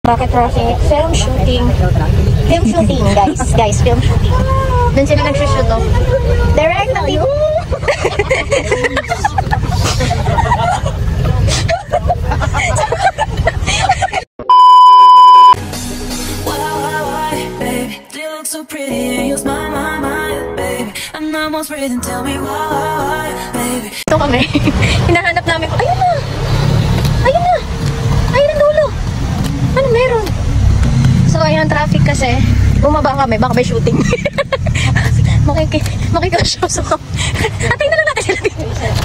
Bakit traffic? Film shooting. Film shooting, guys. Guys, film shooting. Doon sila nagsushoot, oh. Direct na you. So pretty and you smile my baby. I'm almost breathing, tell me why, baby. Ito kami. Hinahanap namin. Ayun na. Ayun na. Ayun ang dulo. Ano meron? So ayun ang traffic kasi. Bumaba kami, baka may shooting. Makikashow ko. Atay na lang natin sila dito.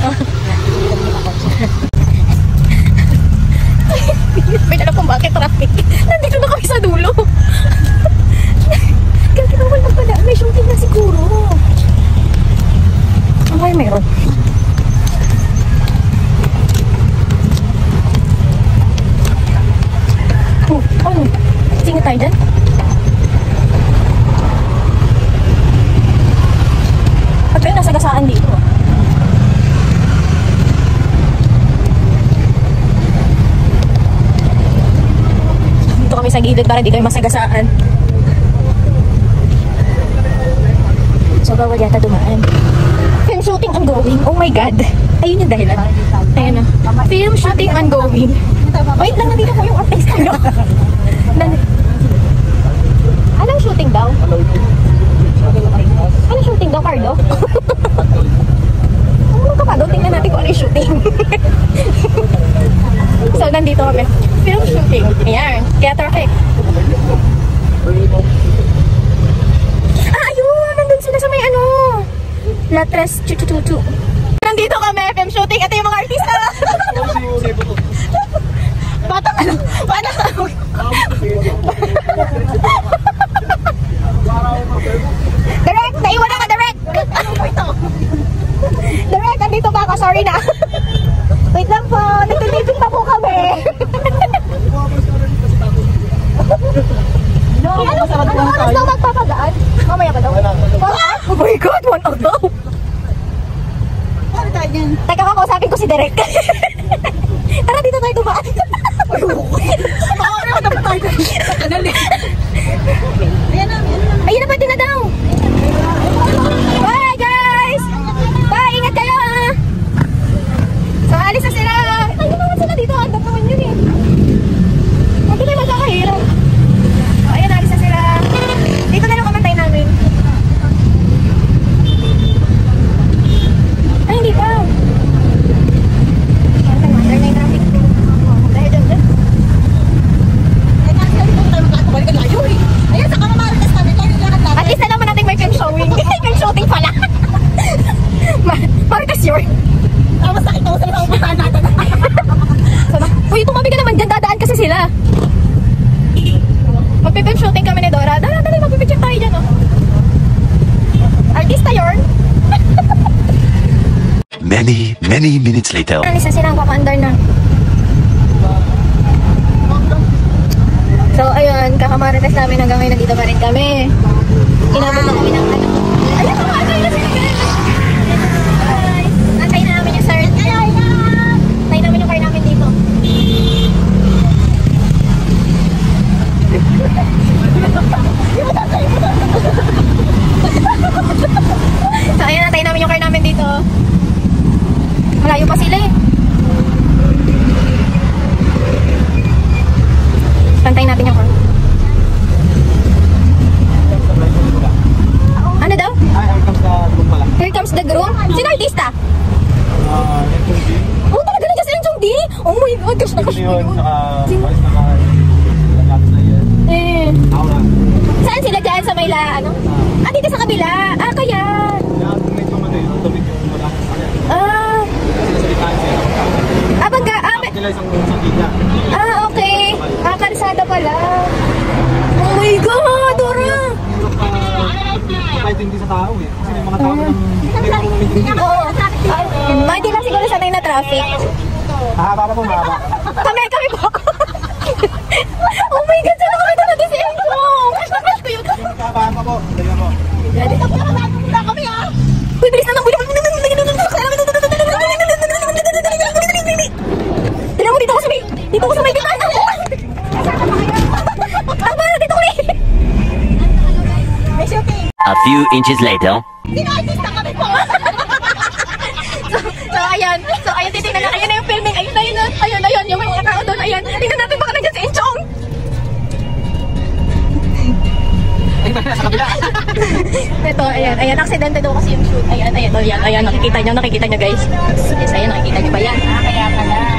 May alam kung bakit traffic. Nandito na kami sa dulo. Gagawin lang pala. May shooting na siguro. Ano kaya meron? Oh, ano? Tingin tayo dyan? At kayo nasa gasaan dito. Dito kami sa gilid para di kayo masagasaan. So, bawal yata dumaan. Film shooting ongoing. Oh my God. Ayun yung dahilan. Ayun na. Film shooting ongoing. Wait lang, nandito po yung artist. Anong shooting daw? Anong shooting daw, Carlo? Ano ka pa daw? Tingnan natin kung ano yung shooting. So, nandito kami. Film shooting. Ayan. Kaya traffic. Sila sa may ano Latres Chuchuchuchu. Nandito kami, film shooting. Ito yung mga artista. Batang ano? Direct! Naiwan ako, Direct! Direct, nandito ba ako? Sorry na. Wait lang po, nagtitipid pa po kami. Ano oras daw magpapagaan? Mamaya ba daw? Oh my God, 1 hour daw. Teka, kakausapin ko si Derek. Tara, dito tayo dumaan. Ayun na, pwede na daw. Bye guys! Bye, ingat kayo ha. So, alis na sila. Ay, naman sila dito. Andap naman yun eh. Hindi kayo magkakahirap. Ayan, alis na sila. Dito na lang kamantay namin. Ay, hindi pa. Ayan, under na yung traffic. Dahil dyan. Ayan, sa kamamaritas namin. At least na naman natin may film showing. Film shooting pala. Maritas yun. Tapos sakit ako sa upusan natin. Uy, tumabi ka naman dyan. Dadaan kasi sila. Magpipim shooting kami ni Dora. Dali, magpipicture tayo dyan, oh. Artista yun. Many minutes later. Isa silang kaka-under na. So, ayun, kakamarites namin hanggang ngayon nandito pa rin kami. Inabot na kami ng ano. Ayun, kakagay na sila, guys. Guys, antay na namin yung sir. Antay namin yung car namin dito. So ayun, natay namin yung car namin dito. Malayo pa sila eh. Pantayin natin yung car. Ano daw? Here comes the groom. Sino artista? Oh, talaga na dyan si Enchong D? Oh my God, gosh, sino? Eh. Saan sila dyan sa may ano? Ah, dito sa kabila. Ah, kaya. Okay. Ah, kalsada pala. Oh my God, Dora. Kahit hindi sa tao eh. Kasi may mga tao Oo. Hindi lang siguro sanay na traffic. mahaba pa po, mahaba. Kami po. Oh my God, saan nakakita natin si Enchong? Crush ko yun. Mahaba po, dali po. Dito po na kami ah. Uy, bilis na nang bulit. Dito ako sa may bitana. A few inches later. Sino-artista kami po? So, ayan. So, ayan, titignan na. Ayan na yung filming. Ayun na, ayun. Yung may mga tao doon. Ayan. Tingnan natin baka nandiyan si Enchong. Ay, ba nasa kabila? Ito, ayan. Aksidente daw kasi yung shoot. Ayan. Nakikita nyo guys. Yes, ayan. Nakikita nyo ba yan? Kaya pala.